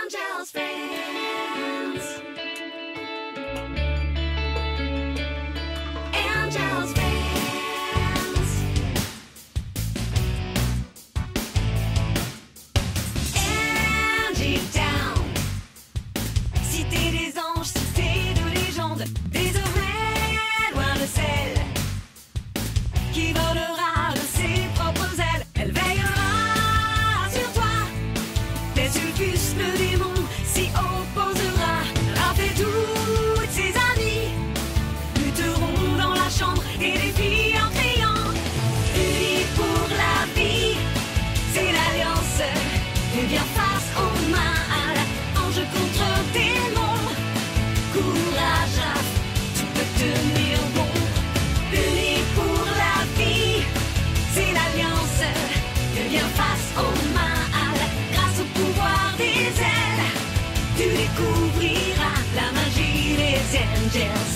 Angel's friends. Angel's friends. Angie Town. Cité des anges, cité de légende, désormais loin de celle qui volera de ses propres ailes. Elle veillera sur toi. Tes Sulfus, le démon, s'y opposera. Raph et toutes ses amies lutteront dans la chambre et défient en criant. Unis pour la vie, c'est l'alliance. Et bien face au mal, ange contre démon. Courage, Raph, tu peux tenir bon. Unis pour la vie, c'est l'alliance. Et bien face au mal, grâce au pouvoir des ailes, tu découvriras la magie des Angels.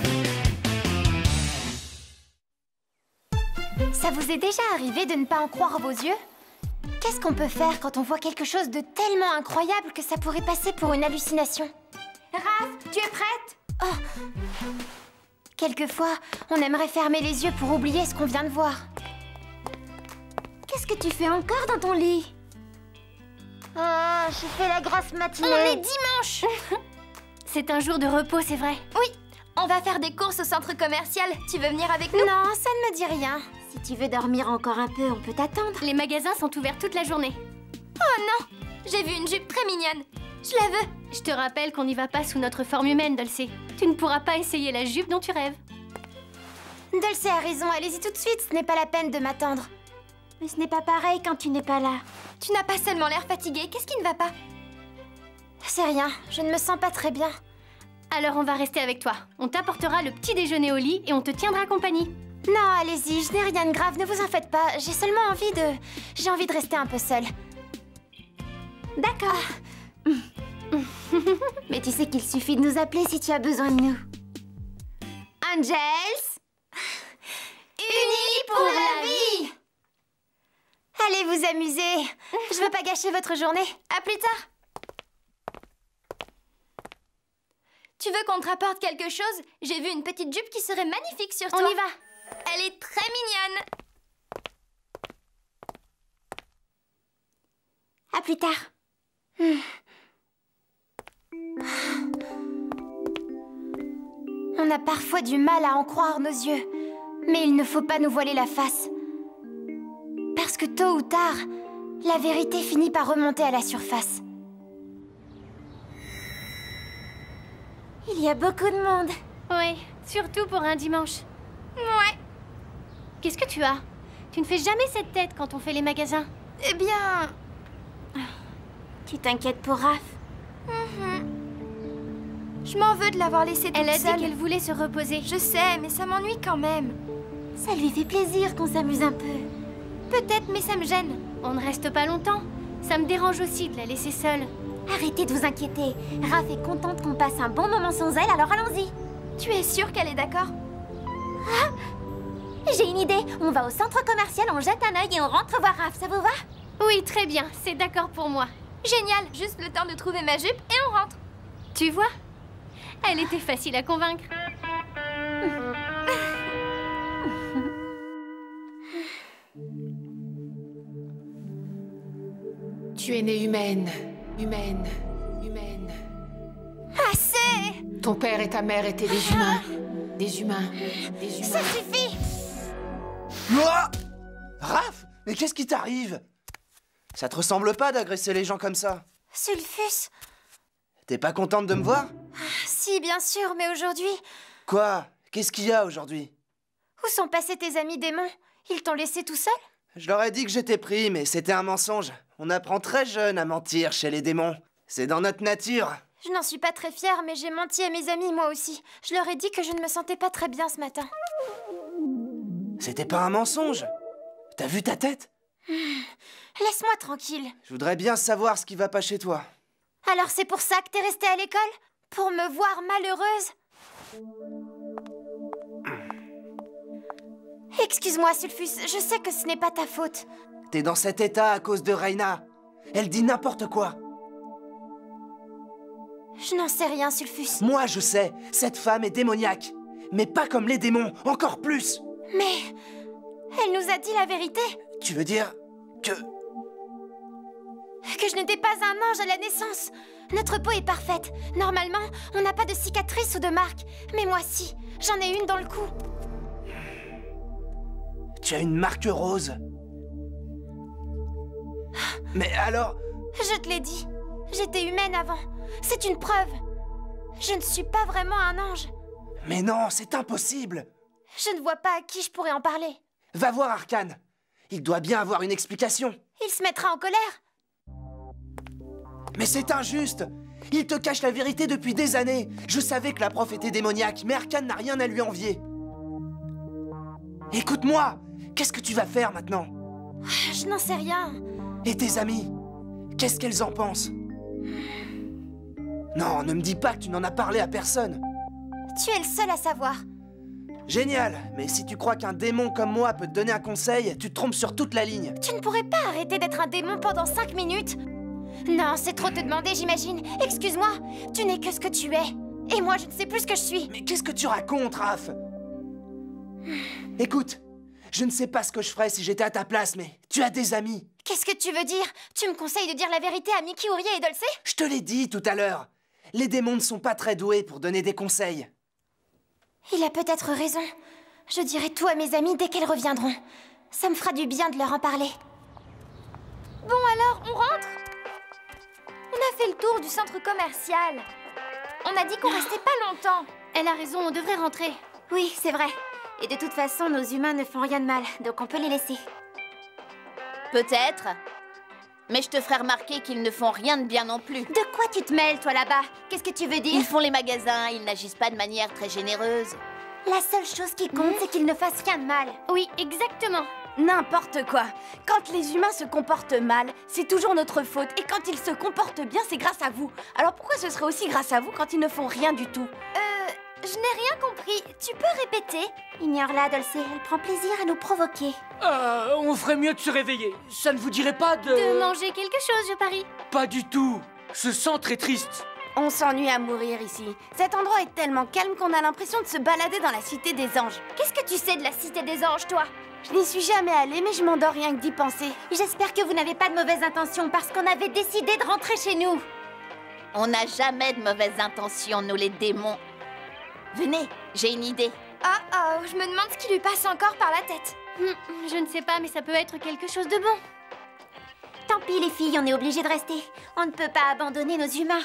Ça vous est déjà arrivé de ne pas en croire vos yeux? Qu'est-ce qu'on peut faire quand on voit quelque chose de tellement incroyable que ça pourrait passer pour une hallucination? Raph, tu es prête? Oh. Quelquefois, on aimerait fermer les yeux pour oublier ce qu'on vient de voir. Qu'est-ce que tu fais encore dans ton lit? Ah, j'ai fait la grasse matinée. On est dimanche. C'est un jour de repos, c'est vrai. Oui, on va faire des courses au centre commercial. Tu veux venir avec nous? Non, ça ne me dit rien. Si tu veux dormir encore un peu, on peut t'attendre. Les magasins sont ouverts toute la journée. Oh non, j'ai vu une jupe très mignonne. Je la veux. Je te rappelle qu'on n'y va pas sous notre forme humaine, Dulcé. Tu ne pourras pas essayer la jupe dont tu rêves. Dulcé a raison, allez-y tout de suite, ce n'est pas la peine de m'attendre. Mais ce n'est pas pareil quand tu n'es pas là. Tu n'as pas seulement l'air fatigué, qu'est-ce qui ne va pas? C'est rien, je ne me sens pas très bien. Alors on va rester avec toi. On t'apportera le petit déjeuner au lit et on te tiendra compagnie. Non, allez-y, je n'ai rien de grave, ne vous en faites pas. J'ai seulement envie de... J'ai envie de rester un peu seule. D'accord. Mais tu sais qu'il suffit de nous appeler si tu as besoin de nous. Angels, unis pour la vie. Allez vous amuser. Je veux pas gâcher votre journée. À plus tard. Tu veux qu'on te rapporte quelque chose? J'ai vu une petite jupe qui serait magnifique sur toi. On y va. Elle est très mignonne. À plus tard. On a parfois du mal à en croire nos yeux, mais il ne faut pas nous voiler la face. Parce que tôt ou tard, la vérité finit par remonter à la surface. Il y a beaucoup de monde. Oui, surtout pour un dimanche. Ouais. Qu'est-ce que tu as? Tu ne fais jamais cette tête quand on fait les magasins. Eh bien... Tu t'inquiètes pour Raph? Je m'en veux de l'avoir laissée toute seule. Elle a dit qu'elle voulait se reposer. Je sais, mais ça m'ennuie quand même. Ça lui fait plaisir qu'on s'amuse un peu. Peut-être, mais ça me gêne. On ne reste pas longtemps. Ça me dérange aussi de la laisser seule. Arrêtez de vous inquiéter. Raph est contente qu'on passe un bon moment sans elle, alors allons-y. Tu es sûre qu'elle est d'accord? Ah, j'ai une idée. On va au centre commercial, on jette un œil et on rentre voir Raph. Ça vous va? Oui, très bien. C'est d'accord pour moi. Génial. Juste le temps de trouver ma jupe et on rentre. Tu vois? Elle était facile à convaincre. Tu es née humaine, humaine, humaine. Assez! Ton père et ta mère étaient des humains. Des humains, des humains. Ça suffit! Quoi? Raph, mais qu'est-ce qui t'arrive? Ça te ressemble pas d'agresser les gens comme ça? Sulfus? T'es pas contente de me voir? Si, bien sûr, mais aujourd'hui... Quoi? Qu'est-ce qu'il y a aujourd'hui? Où sont passés tes amis démons? Ils t'ont laissé tout seul? Je leur ai dit que j'étais pris, mais c'était un mensonge. On apprend très jeune à mentir chez les démons. C'est dans notre nature. Je n'en suis pas très fière, mais j'ai menti à mes amis, moi aussi. Je leur ai dit que je ne me sentais pas très bien ce matin. C'était pas un mensonge. T'as vu ta tête? Laisse-moi tranquille. Je voudrais bien savoir ce qui va pas chez toi. Alors c'est pour ça que t'es restée à l'école? Pour me voir malheureuse? Excuse-moi, Sulfus, je sais que ce n'est pas ta faute. T'es dans cet état à cause de Reina. Elle dit n'importe quoi. Je n'en sais rien, Sulfus. Moi, je sais, cette femme est démoniaque. Mais pas comme les démons, encore plus. Mais... elle nous a dit la vérité. Tu veux dire que... Que je n'étais pas un ange à la naissance. Notre peau est parfaite. Normalement, on n'a pas de cicatrices ou de marques. Mais moi, si. J'en ai une dans le cou. Tu as une marque rose. Mais alors... Je te l'ai dit. J'étais humaine avant. C'est une preuve. Je ne suis pas vraiment un ange. Mais non, c'est impossible. Je ne vois pas à qui je pourrais en parler. Va voir Arcane. Il doit bien avoir une explication. Il se mettra en colère. Mais c'est injuste. Il te cache la vérité depuis des années. Je savais que la prof était démoniaque, mais Arcane n'a rien à lui envier. Écoute-moi. Qu'est-ce que tu vas faire maintenant? Je n'en sais rien. Et tes amis? Qu'est-ce qu'elles en pensent? Non, ne me dis pas que tu n'en as parlé à personne. Tu es le seul à savoir. Génial, mais si tu crois qu'un démon comme moi peut te donner un conseil, tu te trompes sur toute la ligne. Tu ne pourrais pas arrêter d'être un démon pendant 5 minutes? Non, c'est trop te demander, j'imagine. Excuse-moi, tu n'es que ce que tu es. Et moi, je ne sais plus ce que je suis. Mais qu'est-ce que tu racontes, Raph? Écoute, je ne sais pas ce que je ferais si j'étais à ta place, mais tu as des amis. Qu'est-ce que tu veux dire? Tu me conseilles de dire la vérité à Mickey, Uriel et Dulcé? Je te l'ai dit tout à l'heure. Les démons ne sont pas très doués pour donner des conseils. Il a peut-être raison. Je dirai tout à mes amis dès qu'elles reviendront. Ça me fera du bien de leur en parler. Bon alors, on rentre? On a fait le tour du centre commercial. On a dit qu'on restait pas longtemps. Elle a raison, on devrait rentrer. Oui, c'est vrai. Et de toute façon, nos humains ne font rien de mal, donc on peut les laisser. Peut-être. Mais je te ferai remarquer qu'ils ne font rien de bien non plus. De quoi tu te mêles, toi, là-bas? Qu'est-ce que tu veux dire? Ils font les magasins, ils n'agissent pas de manière très généreuse. La seule chose qui compte, c'est qu'ils ne fassent rien de mal. Oui, exactement. N'importe quoi. Quand les humains se comportent mal, c'est toujours notre faute. Et quand ils se comportent bien, c'est grâce à vous. Alors pourquoi ce serait aussi grâce à vous quand ils ne font rien du tout? Je n'ai rien compris. Tu peux répéter? Ignore-la, Dulcé. Elle prend plaisir à nous provoquer. On ferait mieux de se réveiller. Ça ne vous dirait pas de... De manger quelque chose, je parie. Pas du tout. Je sens très triste. On s'ennuie à mourir ici. Cet endroit est tellement calme qu'on a l'impression de se balader dans la cité des anges. Qu'est-ce que tu sais de la cité des anges, toi? Je n'y suis jamais allée, mais je m'endors rien que d'y penser. J'espère que vous n'avez pas de mauvaises intentions parce qu'on avait décidé de rentrer chez nous. On n'a jamais de mauvaises intentions, nous les démons. Venez, j'ai une idée. Je me demande ce qui lui passe encore par la tête. Je ne sais pas, mais ça peut être quelque chose de bon. Tant pis, les filles, on est obligés de rester. On ne peut pas abandonner nos humains.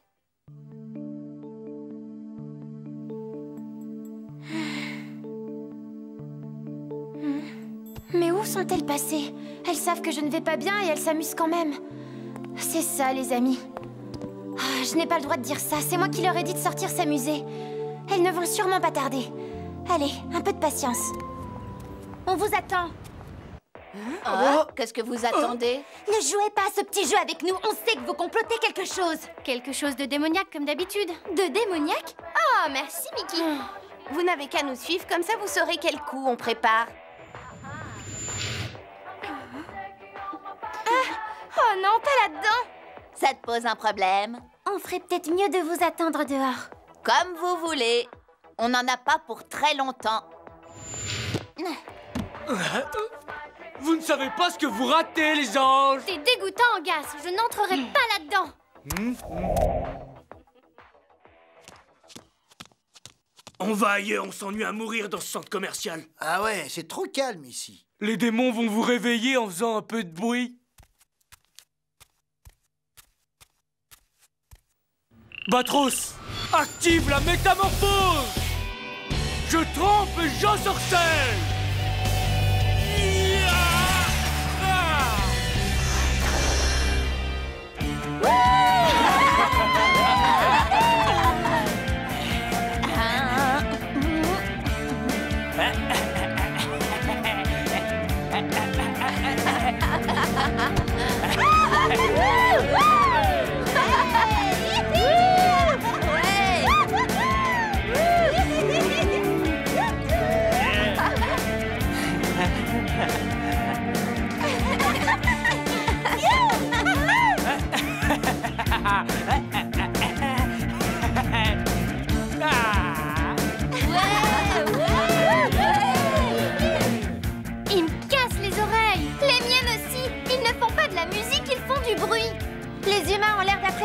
Mais où sont-elles passées? Elles savent que je ne vais pas bien et elles s'amusent quand même. C'est ça, les amis. Je n'ai pas le droit de dire ça, c'est moi qui leur ai dit de sortir s'amuser. Elles ne vont sûrement pas tarder. Allez, un peu de patience. On vous attend. Qu'est-ce que vous attendez? Ne jouez pas à ce petit jeu avec nous, on sait que vous complotez quelque chose. Quelque chose de démoniaque, comme d'habitude. De démoniaque? Oh, merci, Mickey. Vous n'avez qu'à nous suivre, comme ça vous saurez quel coup on prépare. Oh non, pas là-dedans. Ça te pose un problème? On ferait peut-être mieux de vous attendre dehors. Comme vous voulez. On n'en a pas pour très longtemps. Vous ne savez pas ce que vous ratez, les anges. C'est dégoûtant, Gas. Je n'entrerai pas là-dedans. On va ailleurs, on s'ennuie à mourir dans ce centre commercial. Ah ouais, c'est trop calme ici. Les démons vont vous réveiller en faisant un peu de bruit. Batros, active la métamorphose. Je trempe et j'ensorcelle.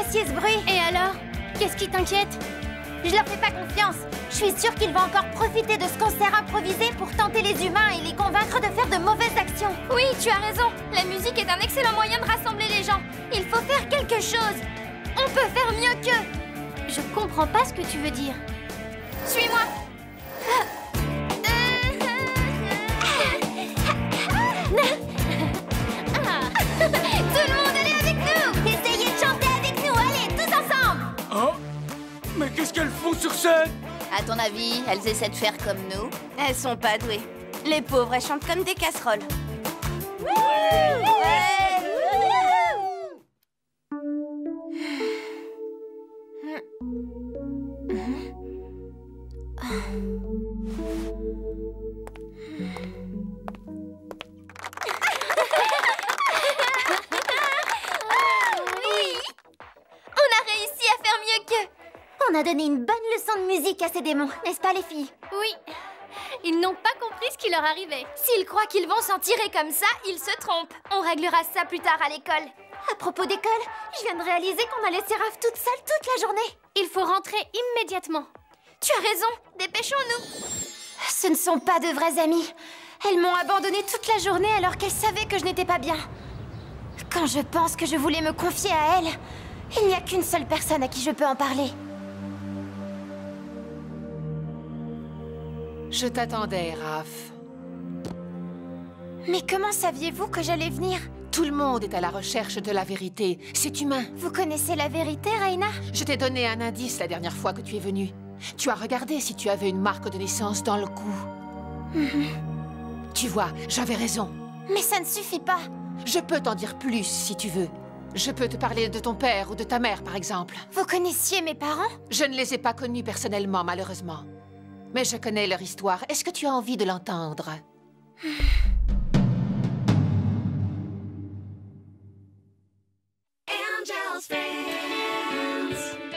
apprécié ce bruit. Et alors? Qu'est-ce qui t'inquiète? Je leur fais pas confiance. Je suis sûre qu'ils vont encore profiter de ce concert improvisé pour tenter les humains et les convaincre de faire de mauvaises actions. Oui, tu as raison. La musique est un excellent moyen de rassembler les gens. Il faut faire quelque chose. On peut faire mieux qu'eux. Je comprends pas ce que tu veux dire. Suis-moi. Tout le monde, allez avec nous. Essayez de chanter avec nous, allez, tous ensemble. Oh, mais qu'est-ce qu'elles font sur scène? À ton avis, elles essaient de faire comme nous? Elles sont pas douées. Les pauvres, elles chantent comme des casseroles. On a donné une bonne leçon de musique à ces démons, n'est-ce pas les filles? Oui. Ils n'ont pas compris ce qui leur arrivait. S'ils croient qu'ils vont s'en tirer comme ça, ils se trompent. On réglera ça plus tard à l'école. À propos d'école, je viens de réaliser qu'on a laissé Raph toute seule toute la journée. Il faut rentrer immédiatement. Tu as raison, dépêchons-nous. Ce ne sont pas de vraies amies. Elles m'ont abandonnée toute la journée alors qu'elles savaient que je n'étais pas bien. Quand je pense que je voulais me confier à elles, il n'y a qu'une seule personne à qui je peux en parler. Je t'attendais, Raph. Mais comment saviez-vous que j'allais venir? Tout le monde est à la recherche de la vérité. C'est humain. Vous connaissez la vérité, Reina? Je t'ai donné un indice la dernière fois que tu es venue. Tu as regardé si tu avais une marque de naissance dans le cou. Tu vois, j'avais raison. Mais ça ne suffit pas. Je peux t'en dire plus si tu veux. Je peux te parler de ton père ou de ta mère, par exemple. Vous connaissiez mes parents? Je ne les ai pas connus personnellement, malheureusement. Mais je connais leur histoire. Est-ce que tu as envie de l'entendre? Angel's Fans.